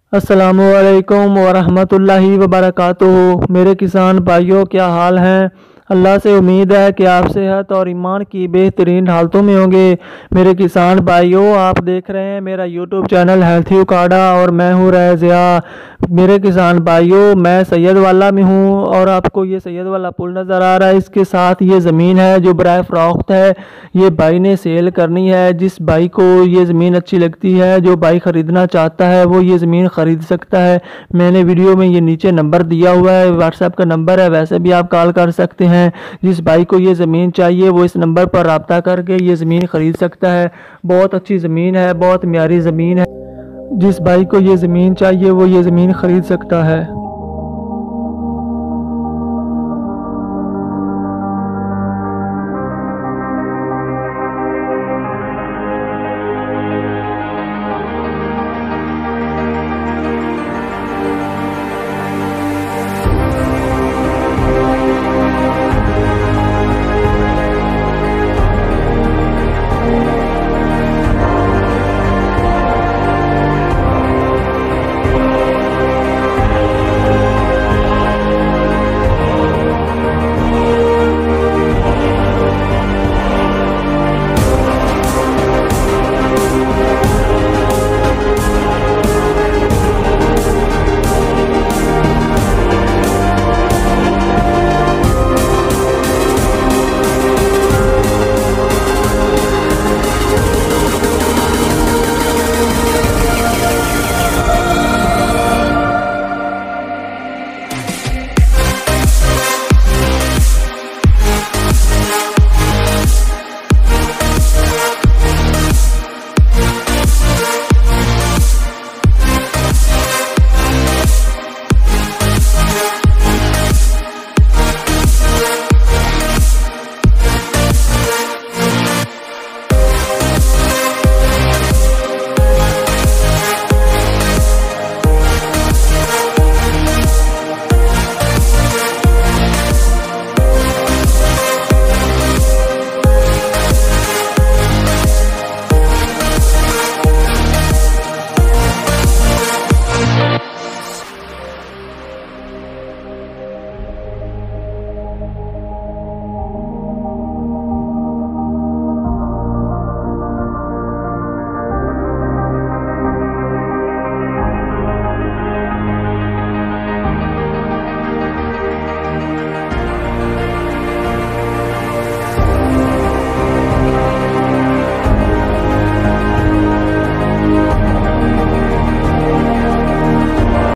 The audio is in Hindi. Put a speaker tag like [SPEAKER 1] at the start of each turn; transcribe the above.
[SPEAKER 1] अस्सलामुअलैकुम वरहमतुल्लाहि वबरकातुहू। मेरे किसान भाइयों, क्या हाल हैं। अल्लाह से उम्मीद है कि आप सेहत और ईमान की बेहतरीन हालतों में होंगे। मेरे किसान भाइयों, आप देख रहे हैं मेरा यूट्यूब चैनल हेल्थी उकाड़ा और मैं हूँ रज़िया। मेरे किसान भाइयों, मैं सैयद वाला में हूँ और आपको ये सैयद वाला पुल नज़र आ रहा है। इसके साथ ये ज़मीन है जो बराए फ़रोख्त है। ये भाई ने सेल करनी है। जिस भाई को ये ज़मीन अच्छी लगती है, जो भाई ख़रीदना चाहता है, वो ये ज़मीन ख़रीद सकता है। मैंने वीडियो में ये नीचे नंबर दिया हुआ है, व्हाट्सएप का नंबर है, वैसे भी आप कॉल कर सकते हैं। जिस भाई को ये ज़मीन चाहिए वो इस नंबर पर रब्ता करके ये ज़मीन ख़रीद सकता है। बहुत अच्छी ज़मीन है, बहुत म्यारी ज़मीन है। जिस भाई को ये ज़मीन चाहिए वो ये ज़मीन ख़रीद सकता है।